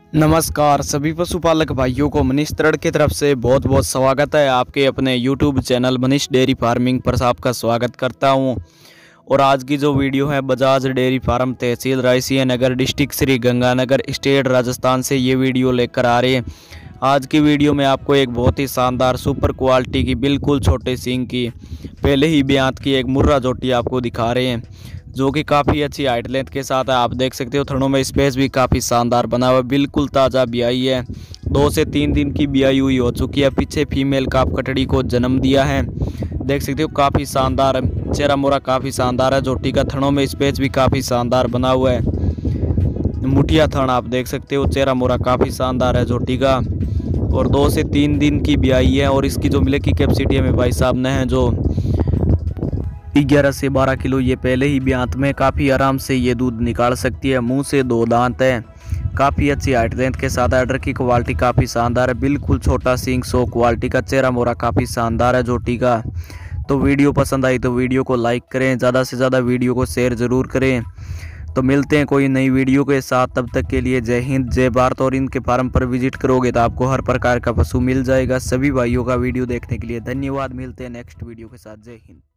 नमस्कार सभी पशुपालक भाइयों को मनीष तरण की तरफ से बहुत बहुत स्वागत है। आपके अपने YouTube channel Manish dairy farming पर आपका स्वागत करता हूं। और आज की जो वीडियो है बजाज डेयरी फार्म तहसील Raisinghnagar district Shri Ganganagar state Rajasthan से ये वीडियो लेकर आ रहे हैं। आज की वीडियो में आपको एक बहुत ही शानदार सुपर क्वालिटी की बिल्कुल छोटे सींग की पहले ही ब्यांत की एक मुर्रा जोटी आपको दिखा रहे हैं, जो कि काफ़ी अच्छी हाइट लेंथ के साथ है। आप देख सकते हो थनों में स्पेस भी काफ़ी शानदार बना हुआ है, बिल्कुल ताज़ा ब्याई है। 2 से 3 दिन की ब्याई हुई हो चुकी है। पीछे फीमेल काफ कटड़ी को जन्म दिया है। देख सकते हो काफ़ी शानदार चेहरा मोरा काफ़ी शानदार है। जोटी का थनों में स्पेस भी काफ़ी शानदार बना हुआ है। मुठिया थन आप देख सकते हो, चेहरा मोरा काफ़ी शानदार है जोटी का। और 2 से 3 दिन की ब्याई है। और इसकी जो मिल्क की कैपेसिटी हमें भाई साहब ने है जो 11 से 12 किलो ये पहले ही ब्यांत में काफ़ी आराम से ये दूध निकाल सकती है। मुंह से 2 दांत है, काफ़ी अच्छी हाइट लेंथ के साथ आर्डर की क्वालिटी काफ़ी शानदार है। बिल्कुल छोटा सींग 100 क्वालिटी का, चेहरा मोरा काफ़ी शानदार है जोटी का। तो वीडियो पसंद आई तो वीडियो को लाइक करें, ज़्यादा से ज़्यादा वीडियो को शेयर ज़रूर करें। तो मिलते हैं कोई नई वीडियो के साथ, तब तक के लिए जय हिंद जय भारत। और इनके फार्म पर विजिट करोगे तो आपको हर प्रकार का पशु मिल जाएगा। सभी भाइयों का वीडियो देखने के लिए धन्यवाद। मिलते हैं नेक्स्ट वीडियो के साथ। जय हिंद।